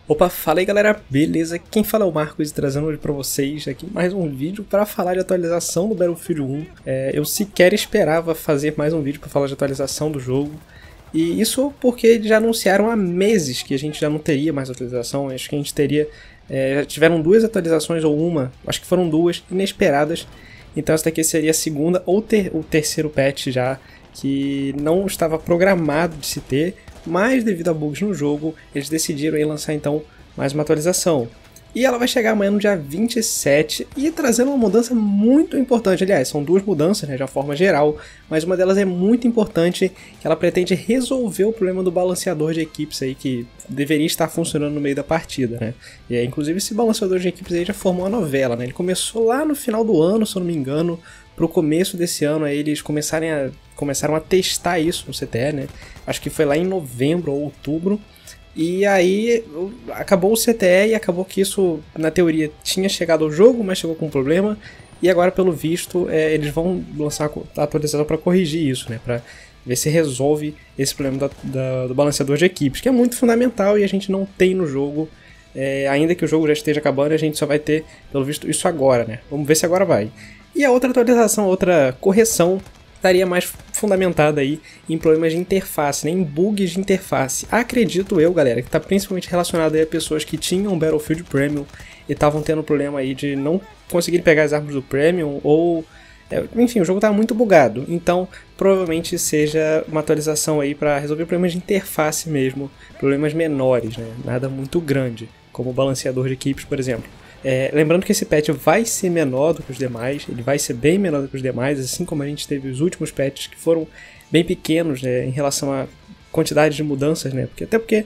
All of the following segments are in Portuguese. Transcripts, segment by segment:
Opa, fala aí galera, beleza? Quem fala é o Marcos, trazendo hoje pra vocês aqui mais um vídeo para falar de atualização do Battlefield 1. Eu sequer esperava fazer mais um vídeo para falar de atualização do jogo. E isso porque eles já anunciaram há meses que a gente já não teria mais atualização. Acho que a gente teria... já tiveram duas atualizações ou uma, acho que foram duas, inesperadas. Então essa daqui seria a segunda ou o terceiro patch já, que não estava programado de se ter. Mas devido a bugs no jogo, eles decidiram aí lançar então mais uma atualização. E ela vai chegar amanhã no dia 27 e trazendo uma mudança muito importante. Aliás, são duas mudanças, né, de uma forma geral, mas uma delas é muito importante, que ela pretende resolver o problema do balanceador de equipes aí, que deveria estar funcionando no meio da partida, né. E aí, inclusive, esse balanceador de equipes aí já formou uma novela, né. Ele começou lá no final do ano, se eu não me engano. Pro começo desse ano aí, eles começaram a testar isso no CTE, né? Acho que foi lá em novembro ou outubro. E aí acabou o CTE e acabou que isso, na teoria, tinha chegado ao jogo, mas chegou com um problema. E agora, pelo visto, eles vão lançar a atualização para corrigir isso, né? Para ver se resolve esse problema do balanceador de equipes, que é muito fundamental e a gente não tem no jogo. Ainda que o jogo já esteja acabando, a gente só vai ter, pelo visto, isso agora, né? Vamos ver se agora vai. E a outra atualização, outra correção, estaria mais fundamentada aí em problemas de interface, né? Em bugs de interface. Acredito eu, galera, que está principalmente relacionado aí a pessoas que tinham Battlefield Premium e estavam tendo problema aí de não conseguir pegar as armas do Premium ou... enfim, o jogo estava muito bugado. Então, provavelmente seja uma atualização aí para resolver problemas de interface mesmo, problemas menores, né? Nada muito grande, como o balanceador de equipes, por exemplo. Lembrando que esse patch vai ser menor do que os demais, ele vai ser bem menor do que os demais, assim como a gente teve os últimos patches que foram bem pequenos, né, em relação à quantidade de mudanças, né, porque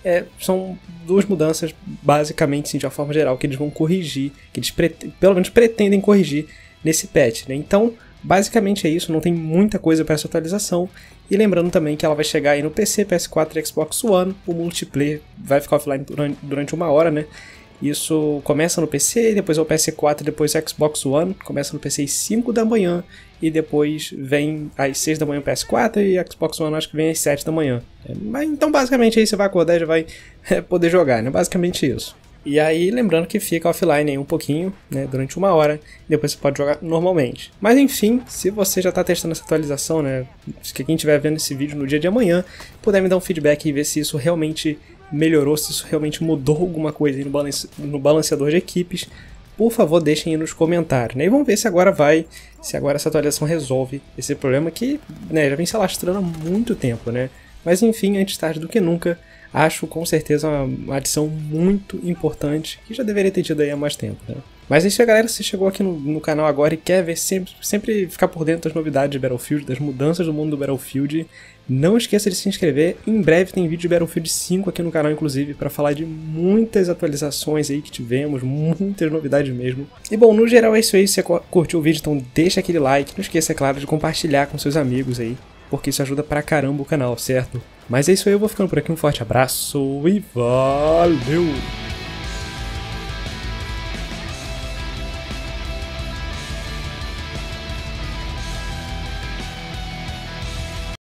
são duas mudanças, basicamente, sim, de uma forma geral, que eles vão corrigir, que eles pelo menos pretendem corrigir nesse patch, né. Então, basicamente é isso, não tem muita coisa para essa atualização. E lembrando também que ela vai chegar aí no PC, PS4 e Xbox One, o multiplayer vai ficar offline durante uma hora, né. Isso começa no PC, depois é o PS4, depois o Xbox One, começa no PC às 5 da manhã e depois vem às 6 da manhã o PS4 e Xbox One acho que vem às 7 da manhã. Mas então basicamente aí você vai acordar e já vai poder jogar, né? Basicamente isso. E aí lembrando que fica offline aí um pouquinho, né, durante uma hora, e depois você pode jogar normalmente. Mas enfim, se você já está testando essa atualização, né, se quem estiver vendo esse vídeo no dia de amanhã, puder me dar um feedback e ver se isso realmente melhorou, se isso realmente mudou alguma coisa aí no balanceador de equipes, por favor deixem aí nos comentários, né? E vamos ver se agora se agora essa atualização resolve esse problema que, né, já vem se alastrando há muito tempo, né? Mas enfim, antes tarde do que nunca, acho com certeza uma adição muito importante, que já deveria ter tido aí há mais tempo, né? Mas é isso aí, galera, se chegou aqui no canal agora e quer ver sempre ficar por dentro das novidades de Battlefield, das mudanças do mundo do Battlefield, não esqueça de se inscrever. Em breve tem vídeo de Battlefield 5 aqui no canal, inclusive, para falar de muitas atualizações aí que tivemos, muitas novidades mesmo. E bom, no geral é isso aí. Se você curtiu o vídeo, então deixa aquele like. Não esqueça, é claro, de compartilhar com seus amigos aí, porque isso ajuda pra caramba o canal, certo? Mas é isso aí, eu vou ficando por aqui. Um forte abraço e valeu!